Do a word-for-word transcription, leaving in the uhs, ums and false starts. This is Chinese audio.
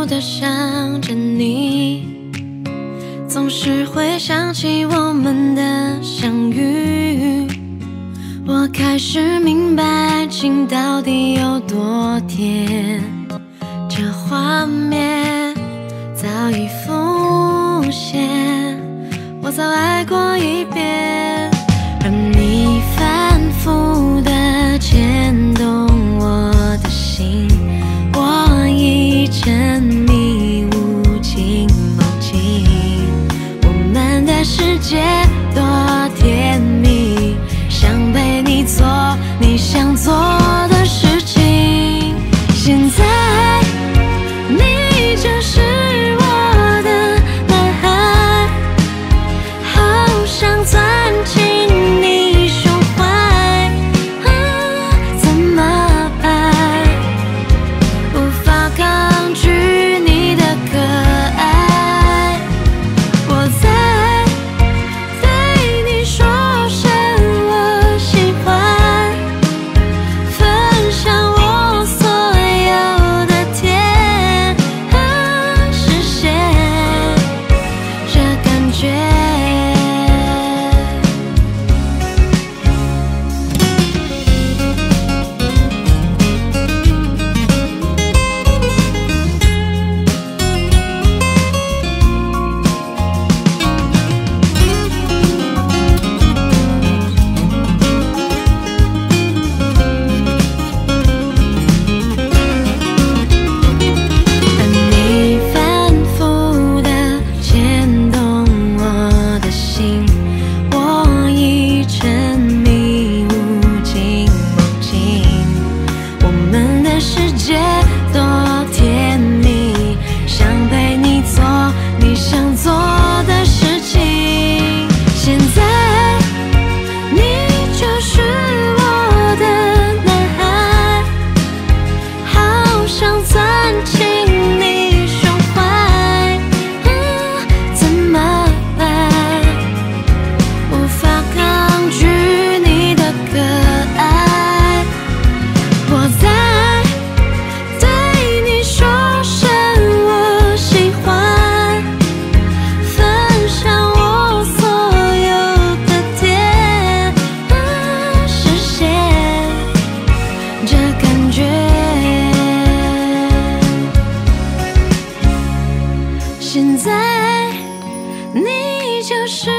的想着你，总是会想起我们的相遇。我开始明白爱情到底有多甜，这画面早已浮现，我早爱过一遍，而你反复的牵动我的心，我已沉迷无尽梦境。我们的世界多甜蜜，想陪你做你想做的事情。现在你就是我的男孩，好想钻进你胸怀，啊，怎么办？无法抗拒你的可爱，我在对你说声我喜欢，分享我所有的甜，啊，实现这感觉。而你反复的牵动我的心，我已沉迷无尽梦境。我们的世界多甜蜜，想陪你做你想做的事情。现在你就是我的男孩，好想钻进你胸怀，啊，怎么办？无法抗拒你的可爱，我在对你说声我喜欢，分享我所有的甜，啊，实现这感觉。现在你就是